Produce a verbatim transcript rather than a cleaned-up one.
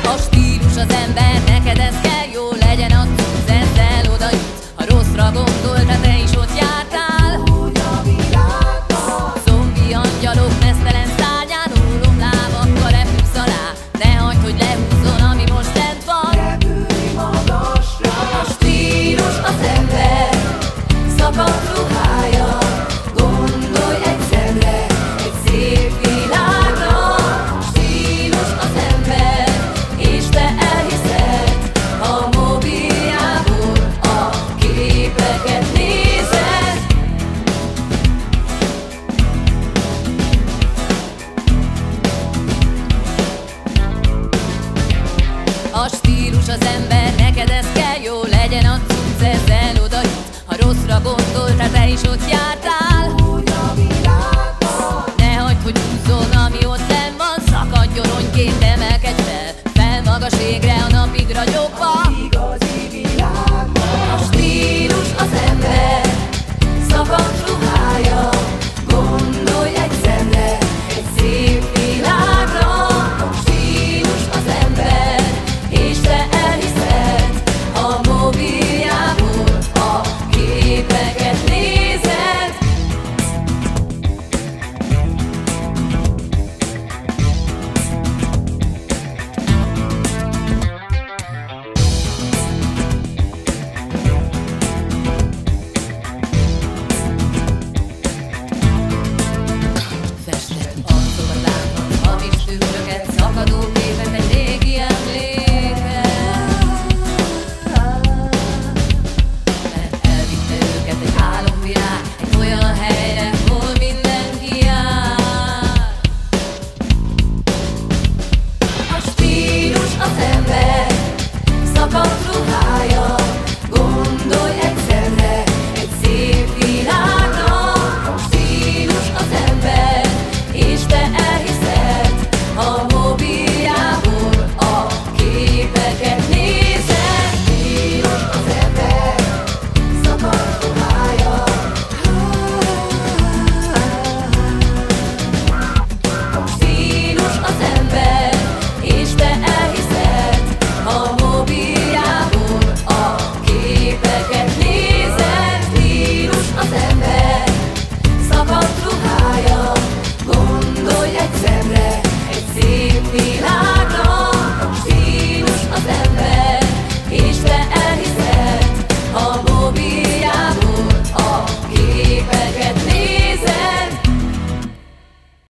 A stílus az ember, neked ez kell, jó legyen a cucc, ezzel oda jutsz. Ha rosszra gondoltál, te is ott jártál. Úgy a világban. Zombi angyalok meztelen szárnyán, ólom lábakkal repülsz alá. Ne hagyd, hogy lehúzzon, ami most lent van. Repülj magasra. A stílus az ember, szabad ruhája. Gondolj egyszerre egy szép világra. Stílus az ember, és te elhiszed, a mobiljából a képeket nézed. A stílus az ember, neked ez kell, jó legyen a cucc, ezzel oda jutsz. Ha rosszra gondoltál, te is ott jártál. Úgy a világban.